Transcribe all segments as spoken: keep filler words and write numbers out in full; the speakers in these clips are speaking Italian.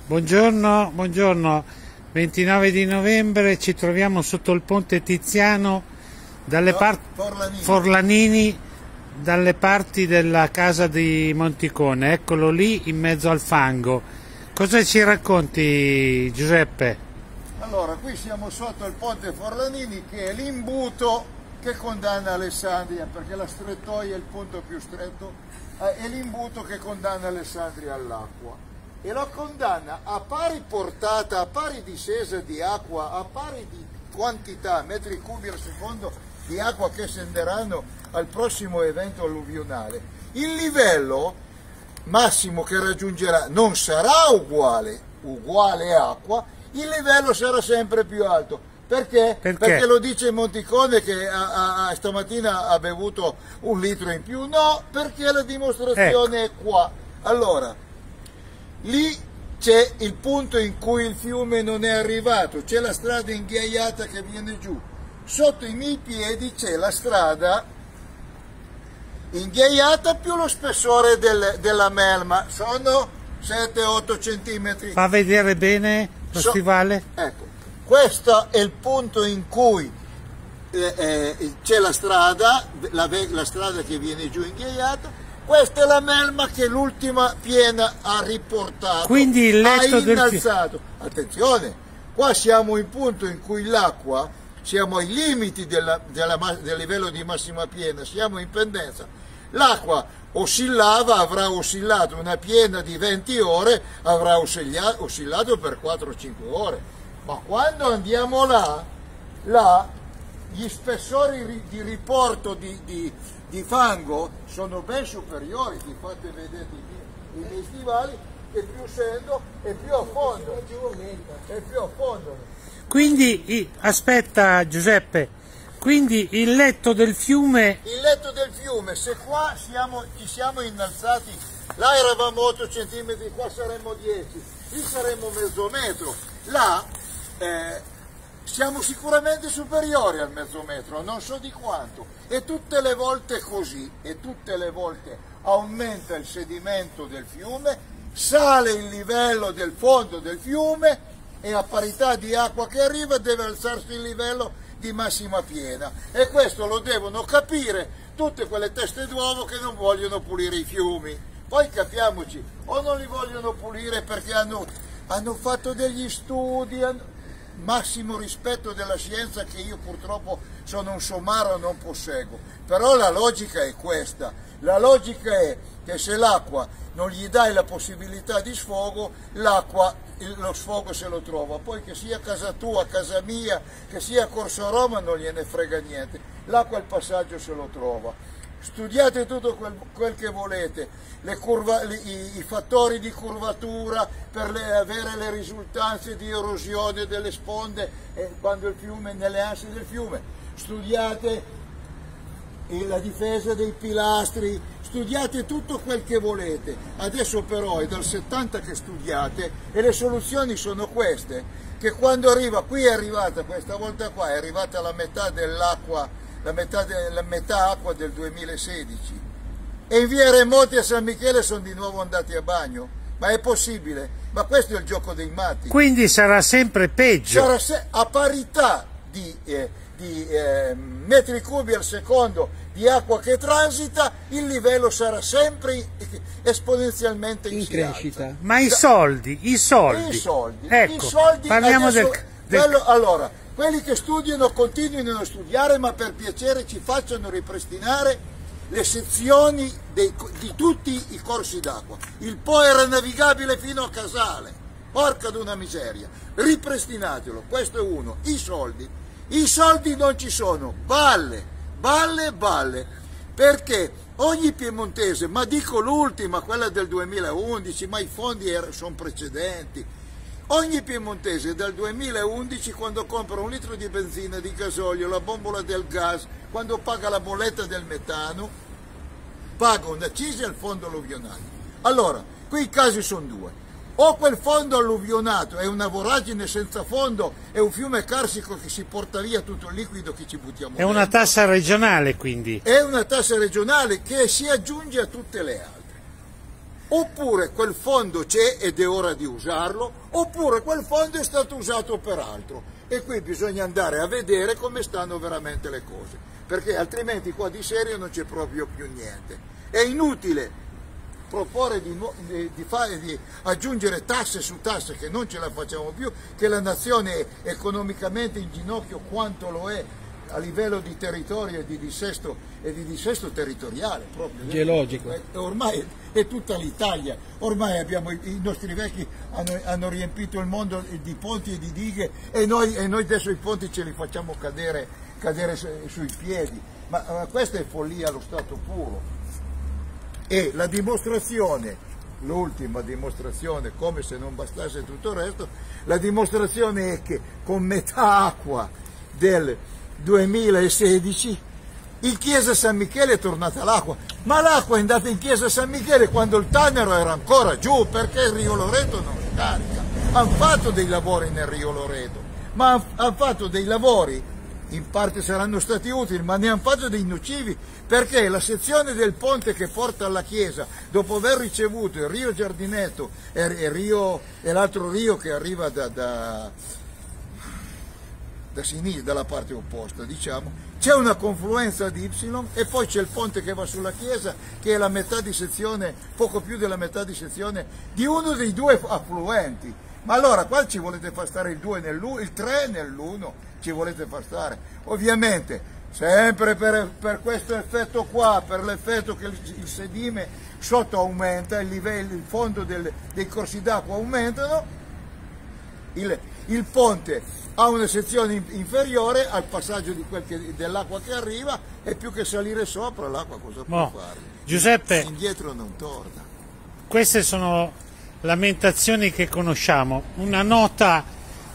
Buongiorno, buongiorno. ventinove di novembre ci troviamo sotto il ponte Tiziano dalle no, parti Forlanini. Forlanini, dalle parti della casa di Monticone. Eccolo lì in mezzo al fango. Cosa ci racconti, Giuseppe? Allora, qui siamo sotto il ponte Forlanini, che è l'imbuto che condanna Alessandria, perché la strettoia è il punto più stretto, è l'imbuto che condanna Alessandria all'acqua. E la condanna a pari portata, a pari discesa di acqua, a pari di quantità, metri cubi al secondo di acqua che scenderanno al prossimo evento alluvionale. Il livello massimo che raggiungerà non sarà uguale, uguale acqua, il livello sarà sempre più alto. Perché? Perché? Perché lo dice Monticone che a, a, stamattina ha bevuto un litro in più. No, perché la dimostrazione ecco. È qua. Allora, lì c'è il punto in cui il fiume non è arrivato, c'è la strada inghiaiata che viene giù. Sotto i miei piedi c'è la strada inghiaiata più lo spessore del, della melma, sono sette otto centimetri. Fa vedere bene lo so, stivale? Ecco, questo è il punto in cui eh, eh, c'è la strada, la, la strada che viene giù inghiaiata. Questa è la melma che l'ultima piena ha riportato, quindi il letto ha innalzato. Del... Attenzione, qua siamo in punto in cui l'acqua, siamo ai limiti della, della, del livello di massima piena, siamo in pendenza. L'acqua oscillava, avrà oscillato una piena di venti ore, avrà oscillato per quattro cinque ore. Ma quando andiamo là, là gli spessori di riporto di, di, di fango sono ben superiori, vi fate vedere i miei, i miei stivali, e più scendo e più a fondo, e più a fondo. Quindi, aspetta Giuseppe, quindi il letto del fiume... Il letto del fiume, se qua siamo, ci siamo innalzati, là eravamo otto centimetri, qua saremmo dieci, qui saremmo mezzo metro, là... Eh, siamo sicuramente superiori al mezzo metro, non so di quanto, e tutte le volte così, e tutte le volte aumenta il sedimento del fiume, sale il livello del fondo del fiume e a parità di acqua che arriva deve alzarsi il livello di massima piena, e questo lo devono capire tutte quelle teste d'uovo che non vogliono pulire i fiumi. Poi capiamoci, o non li vogliono pulire perché hanno, hanno fatto degli studi, hanno, massimo rispetto della scienza che io purtroppo sono un somaro e non posseggo, però la logica è questa, la logica è che se l'acqua non gli dai la possibilità di sfogo, l'acqua, lo sfogo se lo trova, poi che sia casa tua, casa mia, che sia Corso Roma non gliene frega niente, l'acqua il passaggio se lo trova. Studiate tutto quel, quel che volete, le curva, le, i, i fattori di curvatura per le, avere le risultanze di erosione delle sponde eh, quando il fiume, nelle anse del fiume. Studiate eh, la difesa dei pilastri, studiate tutto quel che volete. Adesso però è dal settanta che studiate e le soluzioni sono queste, che quando arriva, qui è arrivata, questa volta qua è arrivata la metà dell'acqua, La metà, de, la metà acqua del duemilasedici, e in via Remoti a San Michele sono di nuovo andati a bagno. Ma è possibile? Ma questo è il gioco dei matti. Quindi sarà sempre peggio. Sarà se, a parità di, eh, di eh, metri cubi al secondo di acqua che transita, il livello sarà sempre esponenzialmente in, in crescita. Ma i soldi, i soldi. I soldi, ecco, i soldi parliamo adesso, del... del... Quello, allora, quelli che studiano continuino a studiare, ma per piacere ci facciano ripristinare le sezioni dei, di tutti i corsi d'acqua. Il Po era navigabile fino a Casale, porca d'una miseria, ripristinatelo, questo è uno. I soldi, i soldi non ci sono, balle, balle, balle, perché ogni piemontese, ma dico l'ultima, quella del duemilaundici, ma i fondi sono precedenti, ogni piemontese dal duemilaundici, quando compra un litro di benzina, di gasolio, la bombola del gas, quando paga la bolletta del metano, paga un'accisa al fondo alluvionale. Allora, qui i casi sono due: o quel fondo alluvionato è una voragine senza fondo, è un fiume carsico che si porta via tutto il liquido che ci buttiamo è dentro. Una tassa regionale, quindi. È una tassa regionale che si aggiunge a tutte le altre. oppure quel fondo c'è ed è ora di usarlo, oppure quel fondo è stato usato per altro. E qui bisogna andare a vedere come stanno veramente le cose, perché altrimenti qua di serio non c'è proprio più niente. È inutile proporre di, di, fare, di aggiungere tasse su tasse che non ce la facciamo più, che la nazione è economicamente in ginocchio quanto lo è a livello di territorio e di dissesto, e di dissesto territoriale proprio geologico. Ormai è tutta l'Italia, ormai abbiamo, i nostri vecchi hanno, hanno riempito il mondo di ponti e di dighe e noi, e noi adesso i ponti ce li facciamo cadere, cadere su, sui piedi, ma, ma questa è follia allo stato puro. E la dimostrazione, l'ultima dimostrazione, come se non bastasse tutto il resto, la dimostrazione è che con metà acqua del duemilasedici in chiesa San Michele è tornata l'acqua, ma l'acqua è andata in chiesa San Michele quando il Tanaro era ancora giù, perché il Rio Loreto non scarica. Hanno fatto dei lavori nel Rio Loreto, ma hanno fatto dei lavori, in parte saranno stati utili, ma ne hanno fatto dei nocivi, perché la sezione del ponte che porta alla chiesa, dopo aver ricevuto il Rio Giardinetto e, e, Rio, e l'altro Rio che arriva da, da, da sinistra, dalla parte opposta, diciamo, c'è una confluenza di Y e poi c'è il ponte che va sulla chiesa, che è la metà di sezione, poco più della metà di sezione di uno dei due affluenti. Ma allora qua ci volete far stare il due nell'uno, il tre nell'uno, ci volete far stare. Ovviamente, sempre per, per questo effetto qua, per l'effetto che il, il sedime sotto aumenta, il livello, il fondo del, dei corsi d'acqua aumentano, il, il ponte ha una sezione inferiore al passaggio di quel che, dell'acqua che arriva, e più che salire sopra l'acqua cosa può no. fare? Giuseppe, indietro non torna. Queste sono lamentazioni che conosciamo, una nota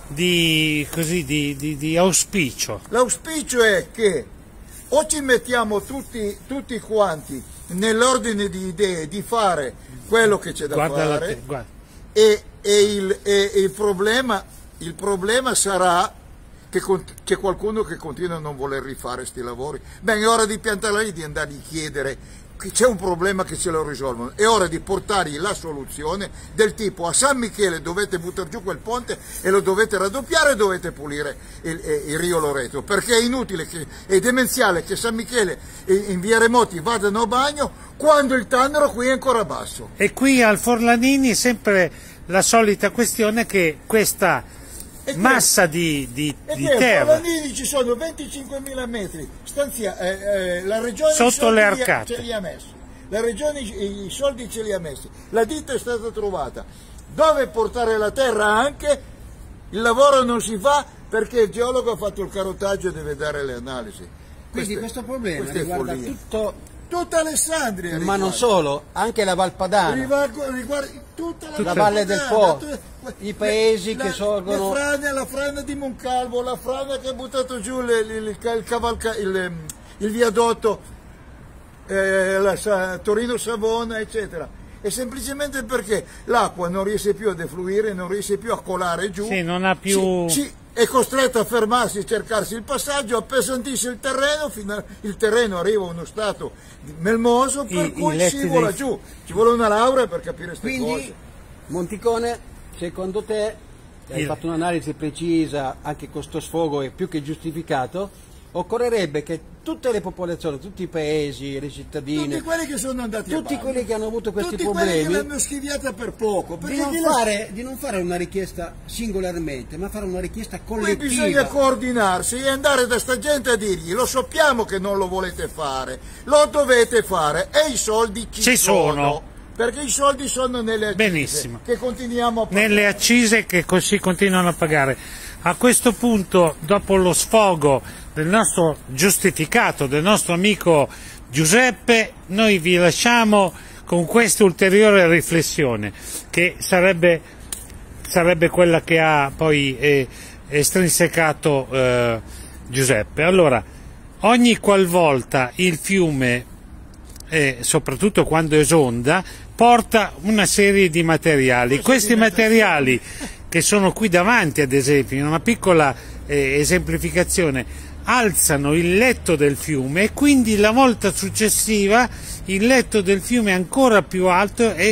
di, così, di, di, di auspicio. L'auspicio è che o ci mettiamo tutti, tutti quanti nell'ordine di idee di fare quello che c'è da Guarda fare, la e, e, il, e il, problema, il problema sarà che c'è qualcuno che continua a non voler rifare questi lavori. Beh, è ora di piantarla lì, di andargli a chiedere che c'è un problema, che ce lo risolvono. È ora di portargli la soluzione del tipo: a San Michele dovete buttare giù quel ponte e lo dovete raddoppiare e dovete pulire il, il Rio Loreto, perché è inutile che, è demenziale che San Michele in via Remoti vadano a bagno quando il Tanaro qui è ancora basso. E qui al Forlanini sempre la solita questione che questa massa di, di, e di che terra a Forlanini ci sono venticinquemila metri stanzia, eh, eh, la regione sotto le arcate ce li ha messi, la regione i, i soldi ce li ha messi, la ditta è stata trovata, dove portare la terra anche, il lavoro non si fa perché il geologo ha fatto il carotaggio e deve dare le analisi. Quindi Queste, questo problema riguarda tutto, tutta Alessandria, ma riguarda. Non solo, anche la Valpadana, riguarda, riguarda tutta la, la Valle del Po, tutta, i paesi la, che sorgono, la frana, la frana di Moncalvo, la frana che ha buttato giù il, il, il, il, cavalca, il, il viadotto eh, la, Torino-Savona, eccetera. E semplicemente perché l'acqua non riesce più a defluire, non riesce più a colare giù, sì, non ha più... Ci, ci, è costretta a fermarsi e cercarsi il passaggio, appesantisce il terreno, fino a, il terreno arriva a uno stato melmoso, per I, cui i scivola dei... giù. Ci vuole una laurea per capire queste quindi, cose. Monticone, secondo te, hai il... fatto un'analisi precisa, anche con sto sfogo è più che giustificato, occorrerebbe che tutte le popolazioni, tutti i paesi, le cittadine, tutti quelli che sono andati tutti a quelli che hanno avuto questi tutti problemi, quelli che l'hanno schiviata per poco, di non, fare, di non fare una richiesta singolarmente, ma fare una richiesta collettiva. Qui bisogna coordinarsi e andare da sta gente a dirgli: lo sappiamo che non lo volete fare, lo dovete fare, e i soldi ci, ci sono. sono. Perché i soldi sono nelle accise. Benissimo. Che continuiamo a pagare. Nelle accise che così continuano a pagare. A questo punto, dopo lo sfogo del nostro giustificato, del nostro amico Giuseppe, noi vi lasciamo con questa ulteriore riflessione, che sarebbe, sarebbe quella che ha poi eh, estrinsecato eh, Giuseppe. Allora, ogni qualvolta il fiume, eh, soprattutto quando esonda, porta una serie di materiali. Questi materiali, che sono qui davanti, ad esempio, in una piccola eh, esemplificazione, alzano il letto del fiume, e quindi la volta successiva il letto del fiume è ancora più alto e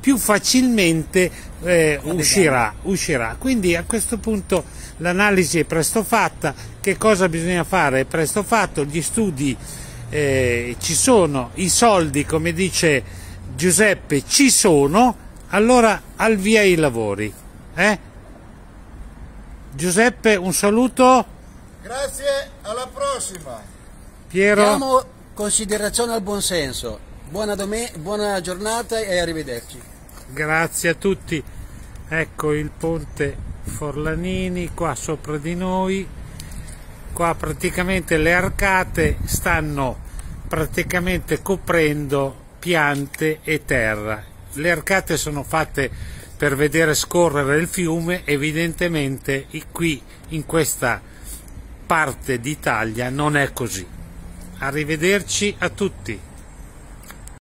più facilmente eh, uscirà, uscirà. Quindi a questo punto l'analisi è presto fatta. Che cosa bisogna fare? È presto fatto, gli studi eh, ci sono, i soldi, come dice Giuseppe, ci sono, allora al via i lavori. Eh? Giuseppe, un saluto. Grazie, alla prossima. Piero. Diamo considerazione al buonsenso. Buona, buona giornata e arrivederci. Grazie a tutti. Ecco il ponte Forlanini qua sopra di noi. Qua praticamente le arcate stanno praticamente coprendo piante e terra. Le arcate sono fatte per vedere scorrere il fiume, evidentemente qui in questa parte d'Italia non è così. Arrivederci a tutti.